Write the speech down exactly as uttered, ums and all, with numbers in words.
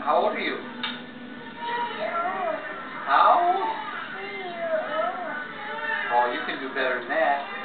How old are you? How old? Oh, you can do better than that.